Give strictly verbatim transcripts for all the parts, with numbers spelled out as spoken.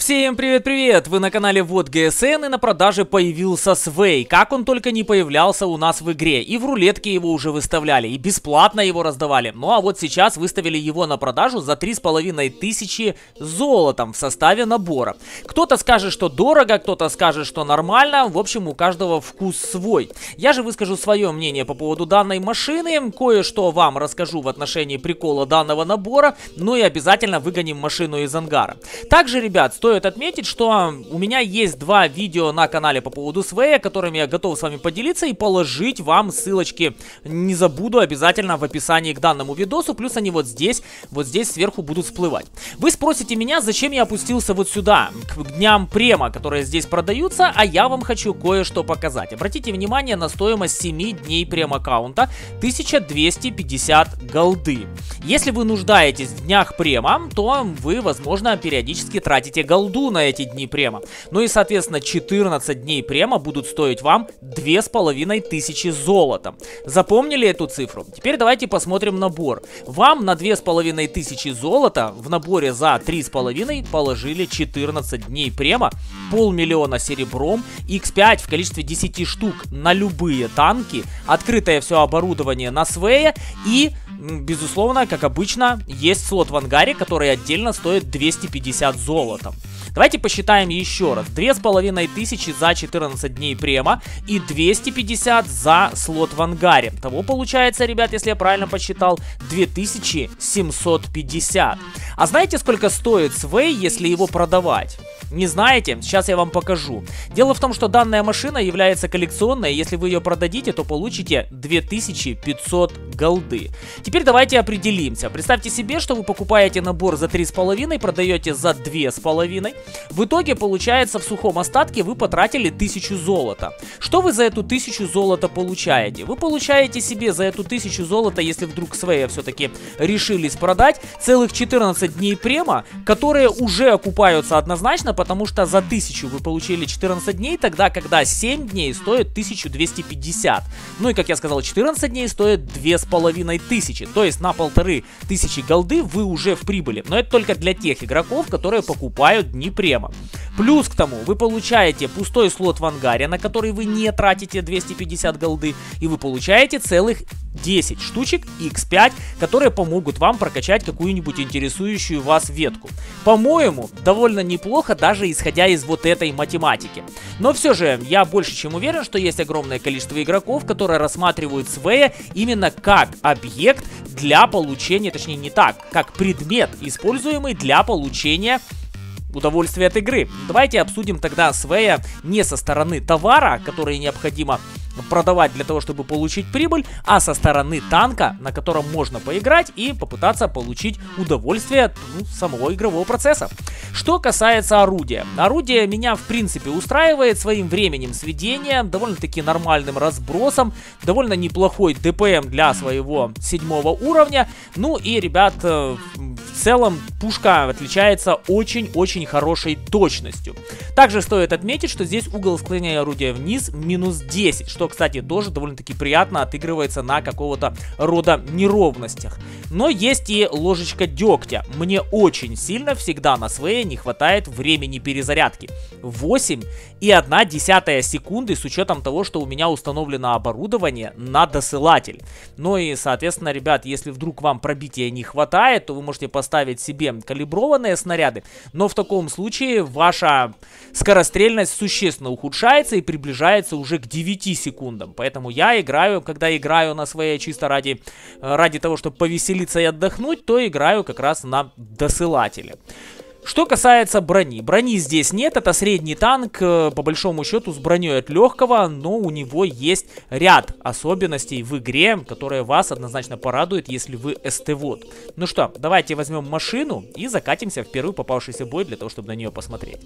Всем привет-привет! Вы на канале Вот ГСН, и на продаже появился Свей. Как он только не появлялся у нас в игре. И в рулетке его уже выставляли, и бесплатно его раздавали. Ну а вот сейчас выставили его на продажу за три с половиной тысячи золотом в составе набора. Кто-то скажет, что дорого, кто-то скажет, что нормально. В общем, у каждого вкус свой. Я же выскажу свое мнение по поводу данной машины. Кое-что вам расскажу в отношении прикола данного набора. Ну и обязательно выгоним машину из ангара. Также, ребят, стоит отметить, что у меня есть два видео на канале по поводу Свея, которыми я готов с вами поделиться и положить вам ссылочки. Не забуду обязательно в описании к данному видосу, плюс они вот здесь, вот здесь сверху будут всплывать. Вы спросите меня, зачем я опустился вот сюда, к дням према, которые здесь продаются, а я вам хочу кое-что показать. Обратите внимание на стоимость семи дней прем-аккаунта, тысяча двести пятьдесят голды. Если вы нуждаетесь в днях према, то вы, возможно, периодически тратите голду. голду на эти дни према. Ну и, соответственно, четырнадцать дней према будут стоить вам две с половиной тысячи золотом. Запомнили эту цифру? Теперь давайте посмотрим набор. Вам на две с половиной тысячи золота в наборе за три с половиной положили четырнадцать дней према, полмиллиона серебром, икс пять в количестве десяти штук на любые танки, открытое все оборудование на Свея и, безусловно, как обычно, есть слот в ангаре, который отдельно стоит двести пятьдесят золотом. Давайте посчитаем еще раз. две с половиной тысячи за четырнадцать дней према и двести пятьдесят за слот в ангаре. Того получается, ребят, если я правильно посчитал, две тысячи семьсот пятьдесят. А знаете, сколько стоит Свей, если его продавать? Не знаете? Сейчас я вам покажу. Дело в том, что данная машина является коллекционной. Если вы ее продадите, то получите две тысячи пятьсот голды. Теперь давайте определимся. Представьте себе, что вы покупаете набор за три с половиной, продаете за две с половиной. В итоге, получается, в сухом остатке вы потратили тысячу золота. Что вы за эту тысячу золота получаете? Вы получаете себе за эту тысячу золота, если вдруг Свея все-таки решились продать, целых четырнадцать дней према, которые уже окупаются однозначно, потому что за тысячу вы получили четырнадцать дней, тогда когда семь дней стоит тысяча двести пятьдесят. Ну и, как я сказал, четырнадцать дней стоит две с половиной тысячи. То есть на полторы тысячи голды вы уже в прибыли. Но это только для тех игроков, которые покупают дни према. Плюс к тому вы получаете пустой слот в ангаре, на который вы не тратите двести пятьдесят голды, и вы получаете целых десять штучек икс пять, которые помогут вам прокачать какую-нибудь интересующую вас ветку. По-моему, довольно неплохо, даже исходя из вот этой математики. Но все же, я больше чем уверен, что есть огромное количество игроков, которые рассматривают Свея именно как объект для получения, точнее не так, как предмет, используемый для получения удовольствие от игры. Давайте обсудим тогда Свея не со стороны товара, который необходимо продавать для того, чтобы получить прибыль, а со стороны танка, на котором можно поиграть и попытаться получить удовольствие от ну, самого игрового процесса. Что касается орудия. Орудие меня в принципе устраивает своим временем сведения, довольно-таки нормальным разбросом, довольно неплохой ДПМ для своего седьмого уровня. Ну и, ребят, в целом пушка отличается очень-очень хорошей точностью. Также стоит отметить, что здесь угол склонения орудия вниз минус десять, что, кстати, тоже довольно-таки приятно отыгрывается на какого-то рода неровностях. Но есть и ложечка дегтя. Мне очень сильно всегда на Свее не хватает времени перезарядки. восемь и одна десятая секунды с учетом того, что у меня установлено оборудование на досылатель. Ну и, соответственно, ребят, если вдруг вам пробития не хватает, то вы можете поставить себе калиброванные снаряды, но в таком случае ваша скорострельность существенно ухудшается и приближается уже к девяти секундам. Поэтому я играю, когда играю на Свее чисто ради, ради того, чтобы повеселиться и отдохнуть, то играю как раз на досылателе. Что касается брони. Брони здесь нет, это средний танк, по большому счету с броней от легкого, но у него есть ряд особенностей в игре, которые вас однозначно порадуют, если вы СТ-вод. Ну что, давайте возьмем машину и закатимся в первый попавшийся бой для того, чтобы на нее посмотреть.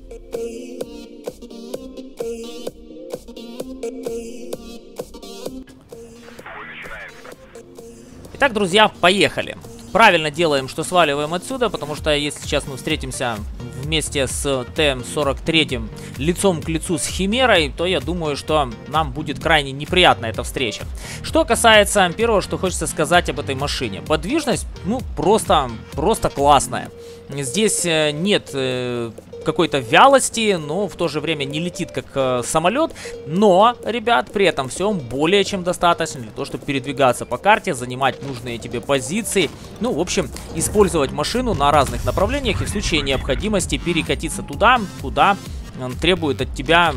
Итак, друзья, поехали. Правильно делаем, что сваливаем отсюда, потому что если сейчас мы встретимся вместе с Т сорок три лицом к лицу с Химерой, то я думаю, что нам будет крайне неприятна эта встреча. Что касается первого, что хочется сказать об этой машине. Подвижность, ну, просто, просто классная. Здесь нет э, какой-то вялости, но в то же время не летит как э, самолет. Но, ребят, при этом всем более чем достаточно для того, чтобы передвигаться по карте, занимать нужные тебе позиции. Ну, в общем, использовать машину на разных направлениях и в случае необходимости перекатиться туда, куда он требует от тебя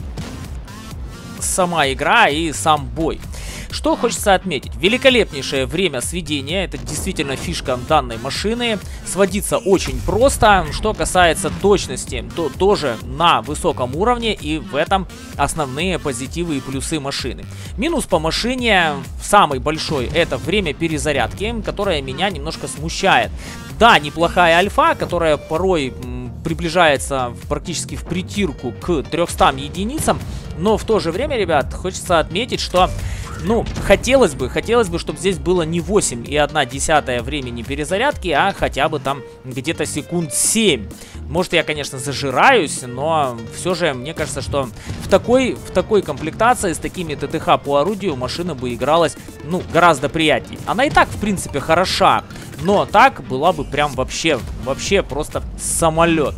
сама игра и сам бой. Что хочется отметить, великолепнейшее время сведения, это действительно фишка данной машины, сводится очень просто. Что касается точности, то тоже на высоком уровне, и в этом основные позитивы и плюсы машины. Минус по машине, самый большой, это время перезарядки, которое меня немножко смущает. Да, неплохая альфа, которая порой приближается практически в притирку к трёмстам единицам, но в то же время, ребят, хочется отметить, что, ну, хотелось бы, хотелось бы, чтобы здесь было не восемь и одна десятая времени перезарядки, а хотя бы там где-то секунд семь. Может, я, конечно, зажираюсь, но все же мне кажется, что в такой, в такой комплектации с такими ТТХ по орудию машина бы игралась, ну, гораздо приятнее. Она и так, в принципе, хороша, но так была бы прям вообще, вообще просто самолет.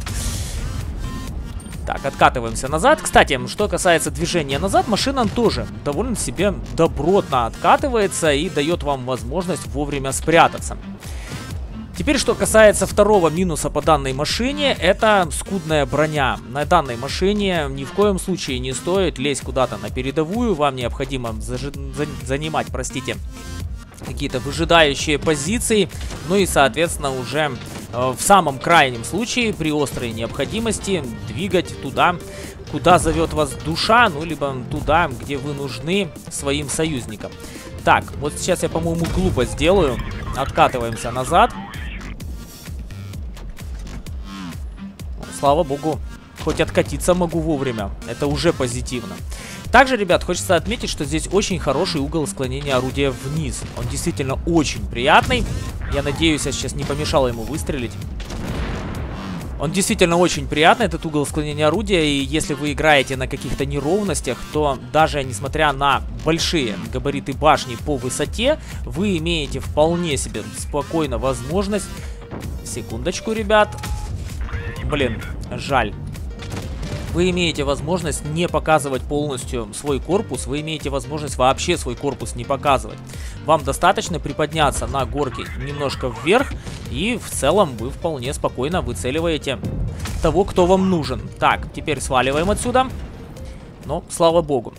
Так, откатываемся назад. Кстати, что касается движения назад, машина тоже довольно себе добротно откатывается и дает вам возможность вовремя спрятаться. Теперь, что касается второго минуса по данной машине, это скудная броня. На данной машине ни в коем случае не стоит лезть куда-то на передовую. Вам необходимо зажи- за- занимать, простите, какие-то выжидающие позиции. Ну и, соответственно, уже э, в самом крайнем случае, при острой необходимости, двигать туда, куда зовет вас душа, ну либо туда, где вы нужны своим союзникам. Так, вот сейчас я, по-моему, глупо сделаю. Откатываемся назад. Слава богу, хоть откатиться могу вовремя. Это уже позитивно. Также, ребят, хочется отметить, что здесь очень хороший угол склонения орудия вниз. Он действительно очень приятный. Я надеюсь, я сейчас не помешал ему выстрелить. Он действительно очень приятный, этот угол склонения орудия. И если вы играете на каких-то неровностях, то даже несмотря на большие габариты башни по высоте, вы имеете вполне себе спокойно возможность... Секундочку, ребят. Блин, жаль. Вы имеете возможность не показывать полностью свой корпус, вы имеете возможность вообще свой корпус не показывать. Вам достаточно приподняться на горке немножко вверх, и в целом вы вполне спокойно выцеливаете того, кто вам нужен. Так, теперь сваливаем отсюда. Ну, слава богу.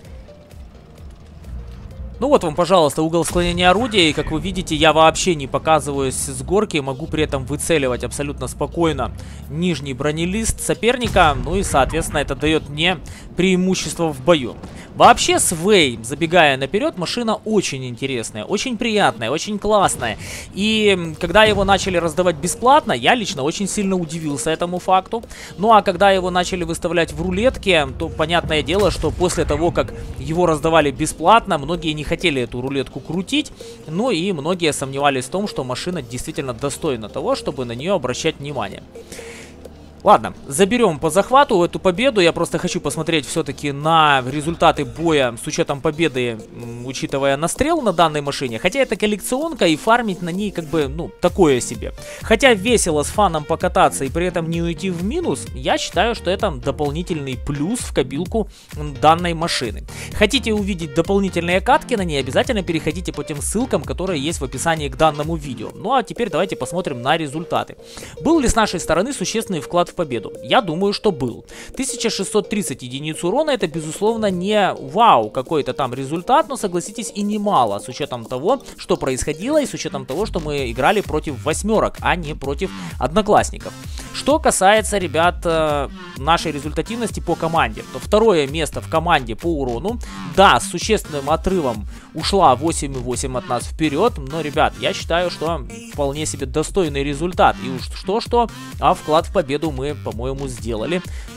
Ну вот вам, пожалуйста, угол склонения орудия, и как вы видите, я вообще не показываюсь с горки, могу при этом выцеливать абсолютно спокойно нижний бронелист соперника, ну и, соответственно, это дает мне преимущество в бою. Вообще, Свей, забегая наперед, машина очень интересная, очень приятная, очень классная. И когда его начали раздавать бесплатно, я лично очень сильно удивился этому факту. Ну а когда его начали выставлять в рулетке, то понятное дело, что после того, как его раздавали бесплатно, многие не хотели эту рулетку крутить. Ну и многие сомневались в том, что машина действительно достойна того, чтобы на нее обращать внимание. Ладно, заберем по захвату эту победу. Я просто хочу посмотреть все-таки на результаты боя с учетом победы, учитывая настрел на данной машине. Хотя это коллекционка, и фармить на ней как бы, ну, такое себе. Хотя весело с фаном покататься и при этом не уйти в минус, я считаю, что это дополнительный плюс в копилку данной машины. Хотите увидеть дополнительные катки на ней, обязательно переходите по тем ссылкам, которые есть в описании к данному видео. Ну а теперь давайте посмотрим на результаты. Был ли с нашей стороны существенный вклад в победу? Я думаю, что был. тысяча шестьсот тридцать единиц урона, это безусловно не вау какой-то там результат, но согласитесь, и немало, с учетом того, что происходило, и с учетом того, что мы играли против восьмерок, а не против одноклассников. Что касается, ребят, нашей результативности по команде, то второе место в команде по урону, да, с существенным отрывом ушла восемь и восемь от нас вперед, но, ребят, я считаю, что вполне себе достойный результат, и уж что-что, а вклад в победу мы, по-моему, сделали.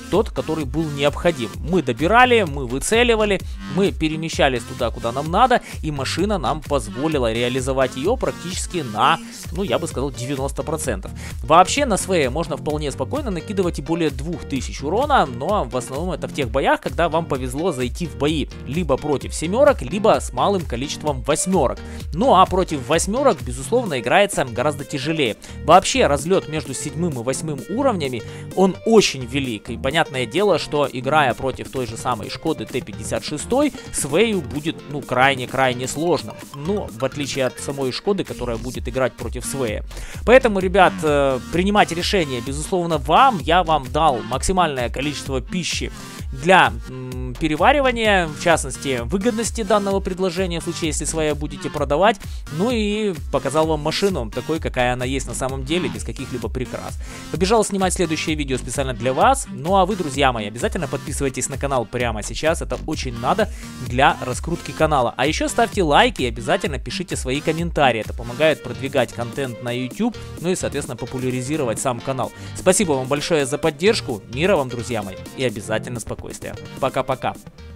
тот, который был необходим. Мы добирали, мы выцеливали, мы перемещались туда, куда нам надо, и машина нам позволила реализовать ее практически на, ну, я бы сказал, девяносто процентов. Вообще на СВЭ можно вполне спокойно накидывать и более двух тысяч урона, но в основном это в тех боях, когда вам повезло зайти в бои либо против семерок, либо с малым количеством восьмерок. Ну а против восьмерок, безусловно, играется гораздо тяжелее. Вообще разлет между седьмым и восьмым уровнями, он очень велик, и понятное дело, что играя против той же самой Шкоды Т пятьдесят шесть, СВЭю будет, ну, крайне-крайне сложно. Ну, в отличие от самой Шкоды, которая будет играть против СВЭя. Поэтому, ребят, э, принимать решение, безусловно, вам. Я вам дал максимальное количество пищи для м, переваривания, в частности, выгодности данного предложения, в случае, если СВЭя будете продавать. Ну и показал вам машину, такой, какая она есть на самом деле, без каких-либо прикрас. Побежал снимать следующее видео специально для вас. Ну а вы, друзья мои, обязательно подписывайтесь на канал прямо сейчас, это очень надо для раскрутки канала. А еще ставьте лайки и обязательно пишите свои комментарии, это помогает продвигать контент на YouTube, ну и, соответственно, популяризировать сам канал. Спасибо вам большое за поддержку, мира вам, друзья мои, и обязательно спокойствия. Пока-пока.